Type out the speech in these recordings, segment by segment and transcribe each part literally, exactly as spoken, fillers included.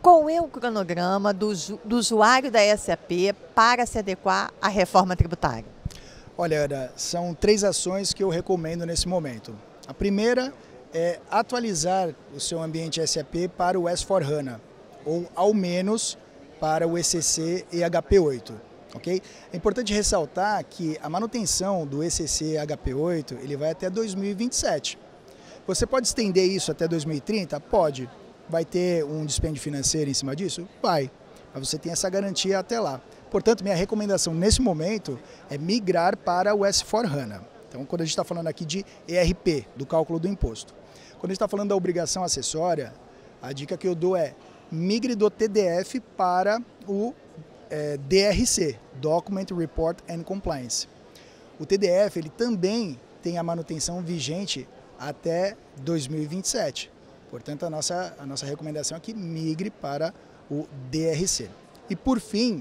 Qual é o cronograma do, do usuário da S A P para se adequar à reforma tributária? Olha, Ana, são três ações que eu recomendo nesse momento. A primeira é atualizar o seu ambiente S A P para o S quatro HANA, ou ao menos para o E C C e H P oito. Okay? É importante ressaltar que a manutenção do E C C e H P oito ele vai até dois mil e vinte e sete. Você pode estender isso até dois mil e trinta? Pode. Vai ter um dispêndio financeiro em cima disso? Vai. Mas você tem essa garantia até lá. Portanto, minha recomendação nesse momento é migrar para o S quatro HANA. Então, quando a gente está falando aqui de E R P, do cálculo do imposto. Quando a gente está falando da obrigação acessória, a dica que eu dou é migre do T D F para o é, D R C, Document Report and Compliance. O T D F ele também tem a manutenção vigente até dois mil e vinte e sete. Portanto, a nossa, a nossa recomendação é que migre para o D R C. E por fim,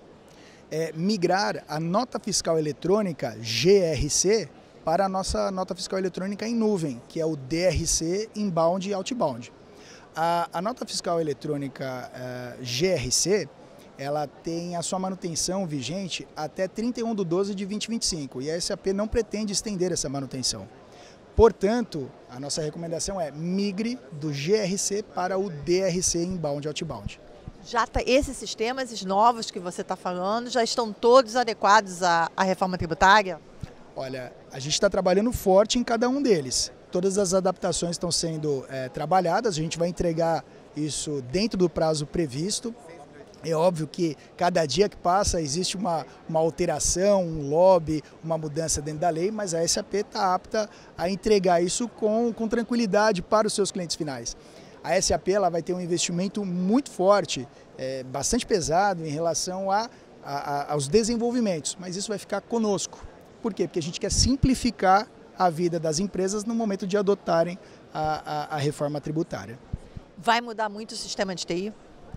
é, migrar a nota fiscal eletrônica G R C para a nossa nota fiscal eletrônica em nuvem, que é o D R C Inbound e Outbound. A, a nota fiscal eletrônica uh, G R C, ela tem a sua manutenção vigente até trinta e um de doze de dois mil e vinte e cinco e a S A P não pretende estender essa manutenção. Portanto, a nossa recomendação é migre do G R C para o D R C Inbound e Outbound. Já tá, esses sistemas novos que você está falando já estão todos adequados à, à reforma tributária? Olha, a gente está trabalhando forte em cada um deles. Todas as adaptações estão sendo é, trabalhadas, a gente vai entregar isso dentro do prazo previsto. É óbvio que cada dia que passa existe uma, uma alteração, um lobby, uma mudança dentro da lei, mas a S A P está apta a entregar isso com, com tranquilidade para os seus clientes finais. A S A P ela vai ter um investimento muito forte, é, bastante pesado em relação a, a, a, aos desenvolvimentos, mas isso vai ficar conosco. Por quê? Porque a gente quer simplificar a vida das empresas no momento de adotarem a, a, a reforma tributária. Vai mudar muito o sistema de T I?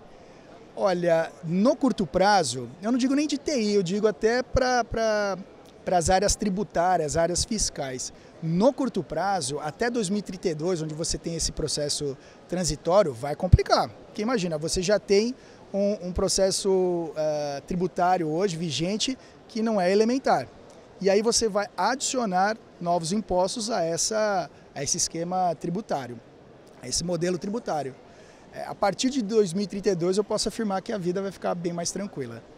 Olha, no curto prazo, eu não digo nem de T I, eu digo até para para as áreas tributárias, áreas fiscais. No curto prazo, até dois mil e trinta e dois, onde você tem esse processo transitório, vai complicar. Porque imagina, você já tem um, um processo uh, tributário hoje vigente que não é elementar. E aí você vai adicionar novos impostos a, essa, a esse esquema tributário, a esse modelo tributário. A partir de dois mil e trinta e dois eu posso afirmar que a vida vai ficar bem mais tranquila.